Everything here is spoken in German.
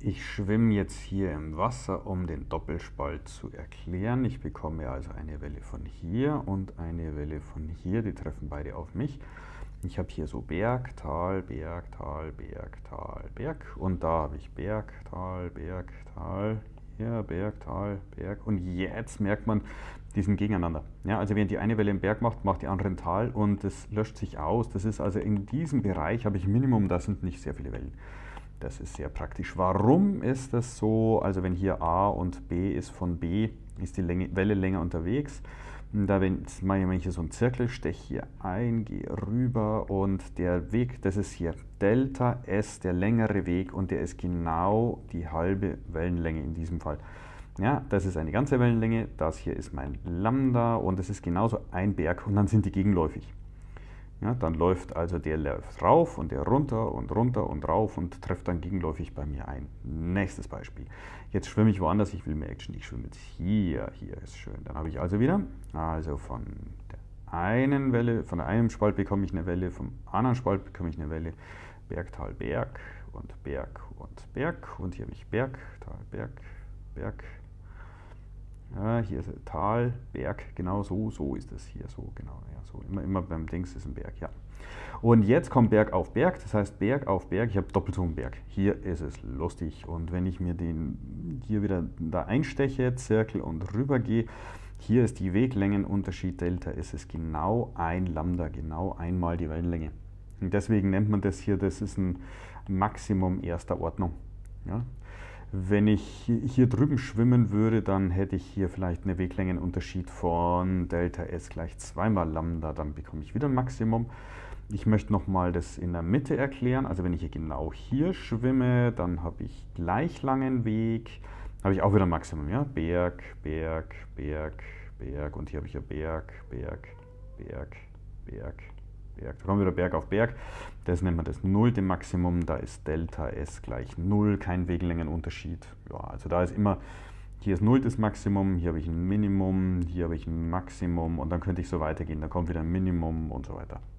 Ich schwimme jetzt hier im Wasser, um den Doppelspalt zu erklären. Ich bekomme also eine Welle von hier und eine Welle von hier. Die treffen beide auf mich. Ich habe hier so Berg, Tal, Berg, Tal, Berg, Tal, Berg. Und da habe ich Berg, Tal, Berg, Tal. Hier Berg, Tal, Berg. Und jetzt merkt man, die sind gegeneinander. Ja, also während die eine Welle im Berg macht, macht die andere im Tal und das löscht sich aus. Das ist also in diesem Bereich habe ich Minimum, da sind nicht sehr viele Wellen. Das ist sehr praktisch. Warum ist das so? Also wenn hier A und B ist von B, ist die Welle länger unterwegs. Da mache ich hier so einen Zirkel, steche hier ein, gehe rüber und der Weg, das ist hier Delta S, der längere Weg und der ist genau die halbe Wellenlänge in diesem Fall. Ja, das ist eine ganze Wellenlänge, das hier ist mein Lambda und es ist genauso ein Berg und dann sind die gegenläufig. Ja, dann läuft also der läuft rauf und der runter und runter und rauf und trifft dann gegenläufig bei mir ein. Nächstes Beispiel. Jetzt schwimme ich woanders, ich will mehr Action. Ich schwimme jetzt hier, hier ist schön. Dann habe ich also wieder, also von der einen Welle, von einem Spalt bekomme ich eine Welle, vom anderen Spalt bekomme ich eine Welle. Berg, Tal, Berg und Berg und Berg. Und hier habe ich Berg, Tal, Berg, Berg. Ja, hier ist Tal, Berg, genau so ist es hier, so genau, ja, so immer beim Dings ist ein Berg, ja. Und jetzt kommt Berg auf Berg, das heißt Berg auf Berg, ich habe doppelt so einen Berg. Hier ist es lustig und wenn ich mir den hier wieder da einsteche, Zirkel und rüber gehe, hier ist die Weglängenunterschied Delta, ist es genau ein Lambda, genau einmal die Wellenlänge. Und deswegen nennt man das hier, das ist ein Maximum erster Ordnung. Ja? Wenn ich hier drüben schwimmen würde, dann hätte ich hier vielleicht einen Weglängenunterschied von Delta S gleich 2 mal Lambda, dann bekomme ich wieder ein Maximum. Ich möchte nochmal das in der Mitte erklären, also wenn ich hier genau hier schwimme, dann habe ich gleich langen Weg, habe ich auch wieder ein Maximum, ja? Berg, Berg, Berg, Berg und hier habe ich ja Berg, Berg, Berg, Berg, Berg. Da kommen wir wieder Berg auf Berg. Das nennt man das nullte Maximum. Da ist Delta S gleich 0, kein Weglängenunterschied. Ja, also da ist immer, hier ist nulltes Maximum, hier habe ich ein Minimum, hier habe ich ein Maximum und dann könnte ich so weitergehen. Da kommt wieder ein Minimum und so weiter.